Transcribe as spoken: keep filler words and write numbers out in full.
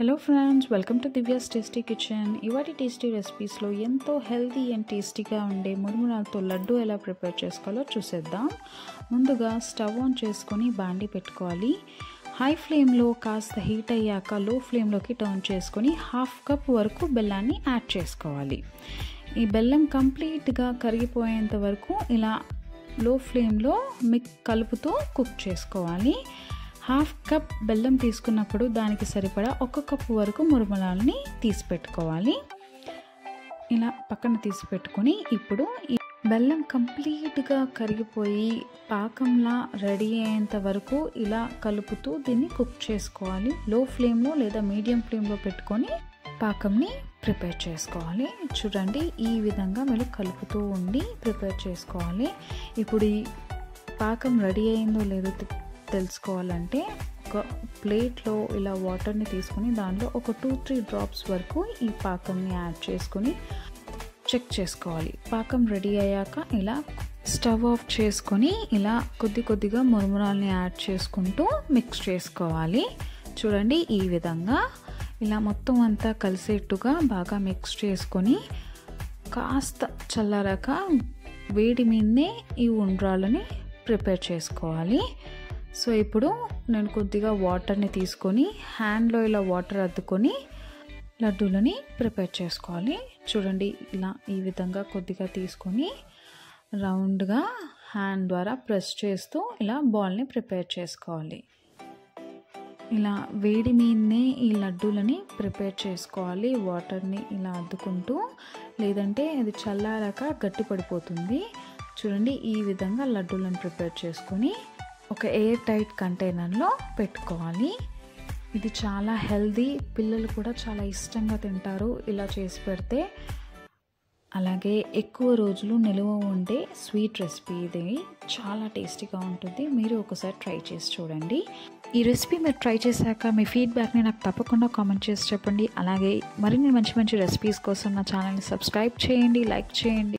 Hello friends, welcome to Divya tasty kitchen. ఇవాటి tasty రెసిపీస్లో ఎంతో హెల్తీ అండ్ టేస్టీగా ఉండే మురుమురాలతో లడ్డు ఎలా ప్రిపేర్ చేసుకోవాలో చూసేద్దాం. ముందుగా స్టవ్ ఆన్ చేసుకొని బాండి పెట్టుకోవాలి. హై ఫ్లేమ్లో కాస్త హీట్ అయ్యాక లో ఫ్లేమ్లోకి టర్న్ చేసుకొని హాఫ్ కప్ వరకు బెల్లాన్ని యాడ్ చేసుకోవాలి. ఈ బెల్లం కంప్లీట్గా కరిగిపోయేంత వరకు ఇలా లో ఫ్లేమ్లో మిక్ కలుపుతూ కుక్ చేసుకోవాలి. హాఫ్ కప్ బెల్లం తీసుకున్నప్పుడు దానికి సరిపడా ఒక కప్పు వరకు మురుమురాలని తీసి పెట్టుకోవాలి. ఇలా పక్కన తీసి పెట్టుకొని ఇప్పుడు ఈ బెల్లం కంప్లీట్గా కరిగిపోయి పాకంలా రెడీ అయ్యేంత వరకు ఇలా కలుపుతూ దీన్ని కుక్ చేసుకోవాలి. లో ఫ్లేమ్లో లేదా మీడియం ఫ్లేమ్లో పెట్టుకొని పాకంని ప్రిపేర్ చేసుకోవాలి. చూడండి, ఈ విధంగా మీరు కలుపుతూ ఉండి ప్రిపేర్ చేసుకోవాలి. ఇప్పుడు ఈ పాకం రెడీ అయిందో లేదో తెలుసుకోవాలంటే ఒక ప్లేట్లో ఇలా వాటర్ని తీసుకొని దాంట్లో ఒక టూ త్రీ డ్రాప్స్ వరకు ఈ పాకంని యాడ్ చేసుకొని చెక్ చేసుకోవాలి. పాకం రెడీ అయ్యాక ఇలా స్టవ్ ఆఫ్ చేసుకొని ఇలా కొద్ది కొద్దిగా మురుమురాల్ని యాడ్ చేసుకుంటూ మిక్స్ చేసుకోవాలి. చూడండి, ఈ విధంగా ఇలా మొత్తం అంతా కలిసేట్టుగా బాగా మిక్స్ చేసుకొని కాస్త చల్లారాక వేడి మీదనే ఈ ఉండ్రాలని ప్రిపేర్ చేసుకోవాలి. సో ఇప్పుడు నేను కొద్దిగా వాటర్ని తీసుకొని హ్యాండ్లో ఇలా వాటర్ అద్దుకొని లడ్డూలని ప్రిపేర్ చేసుకోవాలి. చూడండి, ఇలా ఈ విధంగా కొద్దిగా తీసుకొని రౌండ్గా హ్యాండ్ ద్వారా ప్రెస్ చేస్తూ ఇలా బాల్ని ప్రిపేర్ చేసుకోవాలి. ఇలా వేడి మీదనే ఈ లడ్డూలని ప్రిపేర్ చేసుకోవాలి. వాటర్ని ఇలా అద్దుకుంటూ, లేదంటే అది చల్లారాక గట్టి పడిపోతుంది. చూడండి, ఈ విధంగా లడ్డూలను ప్రిపేర్ చేసుకొని ఒక ఎయిర్ టైట్ కంటైనర్లో పెట్టుకోవాలి. ఇది చాలా హెల్దీ, పిల్లలు కూడా చాలా ఇష్టంగా తింటారు ఇలా చేసి పెడితే. అలాగే ఎక్కువ రోజులు నిలువ ఉండే స్వీట్ రెసిపీ ఇది. చాలా టేస్టీగా ఉంటుంది. మీరు ఒకసారి ట్రై చేసి చూడండి. ఈ రెసిపీ మీరు ట్రై చేశాక మీ ఫీడ్బ్యాక్ని నాకు తప్పకుండా కామెంట్ చేసి చెప్పండి. అలాగే మరిన్ని మంచి మంచి రెసిపీస్ కోసం నా ఛానల్ని సబ్స్క్రైబ్ చేయండి, లైక్ చేయండి.